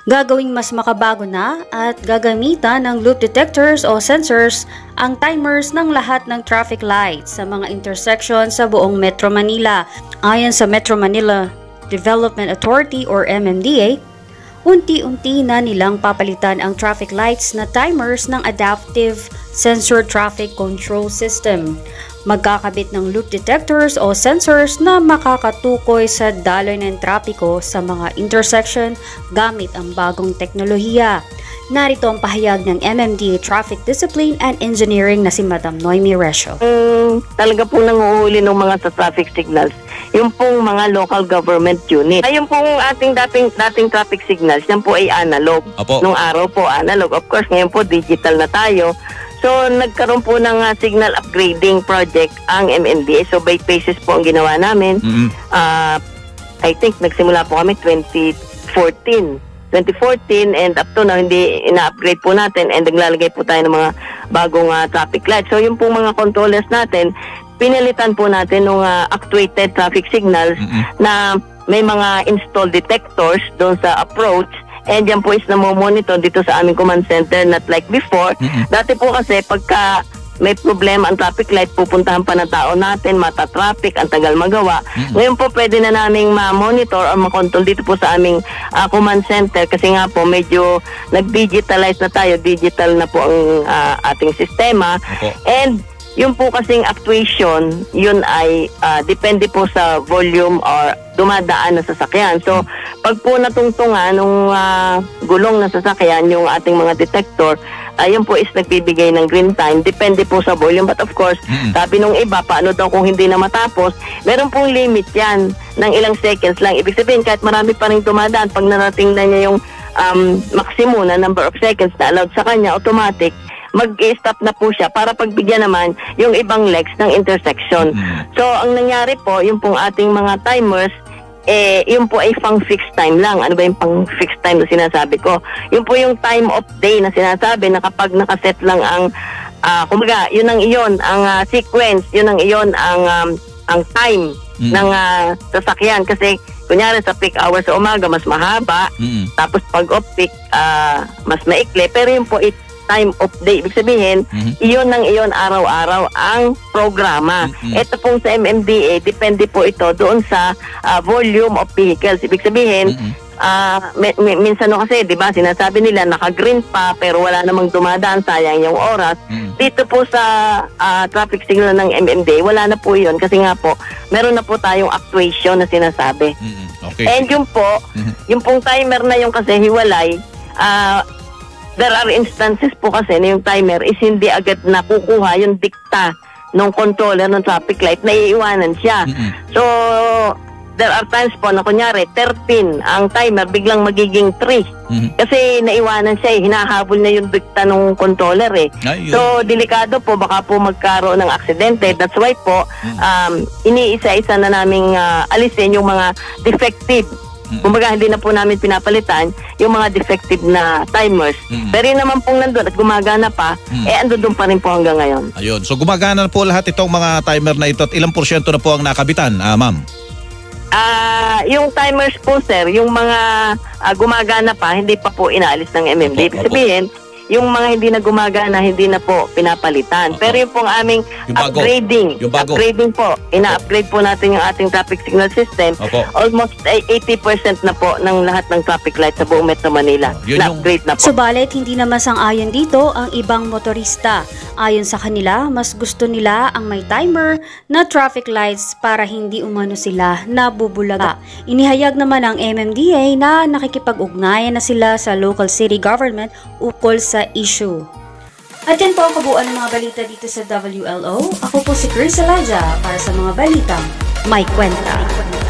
Gagawing mas makabago na at gagamitan ng loop detectors o sensors ang timers ng lahat ng traffic lights sa mga intersections sa buong Metro Manila. Ayon sa Metro Manila Development Authority or MMDA, unti-unti na nilang papalitan ang traffic lights na timers ng Adaptive Sensor Traffic Control System. Magkakabit ng loop detectors o sensors na makakatukoy sa daloy ng trapiko sa mga intersection gamit ang bagong teknolohiya. Narito ang pahayag ng MMDA Traffic Discipline and Engineering na si Madam Noemi Resio. Talaga po nanguhuli ng mga sa traffic signals, yung pong mga local government unit. Ay, yung pong ating dating traffic signals, yan po ay analog. Apo. Nung araw po analog. Of course, ngayon po digital na tayo. So, nagkaroon po ng signal upgrading project ang MMDA. So, by phases po ang ginawa namin. I think nagsimula po kami 2014 and up to now, hindi ina-upgrade po natin and naglalagay po tayo ng mga bagong traffic lights. So, yung pong mga controllers natin, pinalitan po natin ng actuated traffic signals na may mga installed detectors doon sa approach. And yan po is namomonitor dito sa aming command center, not like before. Dati po kasi pagka may problema ang traffic light, pupuntahan pa ng tao natin, mata-traffic, ang tagal magawa. Ngayon po pwede na naming ma-monitor o ma-control dito po sa aming command center kasi nga po medyo nag-digitalize na tayo, digital na po ang ating sistema. And yung po kasing actuation, yun ay depende po sa volume or dumadaan na sasakyan. So, pag po natungtungan nung gulong na sasakyan, yung ating mga detector, yun po is nagbibigay ng green time. Depende po sa volume. But of course, sabi nung iba, paano daw kung hindi na matapos, meron pong limit yan ng ilang seconds lang. Ibig sabihin, kahit marami pa rin dumadaan, pag narating na niya yung maximum na number of seconds na allowed sa kanya, automatic, mag-stop na po siya para pagbigyan naman yung ibang legs ng intersection. So, ang nangyari po, yung pong ating mga timers, yun po ay pang fixed time lang. Ano ba yung pang fixed time na sinasabi ko? Yun po yung time of day na sinasabi na kapag nakaset lang ang, kumbaga, yun ang iyon, ang sequence, yun ang iyon, ang time ng sasakyan. Kasi, kunyari sa peak hours sa umaga, mas mahaba. Tapos pag off-peak, mas maikli. Pero yun po, time of day. Ibig sabihin, iyon ng iyon araw-araw ang programa. Ito pong sa MMDA, depende po ito doon sa volume of vehicles. Ibig sabihin, minsan kasi, di ba, sinasabi nila naka-green pa pero wala namang dumadaan, sayang yung oras. Dito po sa traffic signal ng MMDA, wala na po yun kasi nga po, meron na po tayong actuation na sinasabi. Okay. And yung po, yung pong timer na yung kasi hiwalay, there are instances po kasi na yung timer is hindi agad nakukuha yung dikta ng controller ng traffic light, naiiwanan siya. So, there are times po na kunyari 13 ang timer, biglang magiging 3. Kasi naiwanan siya, hinahabol na yung dikta ng controller So, delikado po, baka po magkaroon ng aksidente. That's why po, iniisa-isa na naming alisin yung mga defective. Kumbaga, hindi na po namin pinapalitan yung mga defective na timers. Pero yun naman pong nandun at gumagana pa, andun pa rin po hanggang ngayon. Ayun. So, gumagana na po lahat itong mga timer na ito at ilang porsyento na po ang nakabitan, ma'am? Yung timers po, sir, yung mga gumagana pa, hindi pa po inaalis ng MMD. Ibig sabihin, yung mga hindi na gumagana, hindi na po pinapalitan. Pero yung pong aming upgrading po, ina-upgrade po natin yung ating traffic signal system. Almost 80% na po ng lahat ng traffic light sa buong Metro Manila. Na-upgrade na po. Subalit, hindi naman sang-ayon dito ang ibang motorista. Ayon sa kanila, mas gusto nila ang may timer na traffic lights para hindi umano sila nabubulaga. Inihayag naman ng MMDA na nakikipag-ugnayan na sila sa local city government ukol sa issue. At yan po ang kabuuan ng mga balita dito sa WLO. Ako po si Chris Alaja para sa mga balitang may kwenta.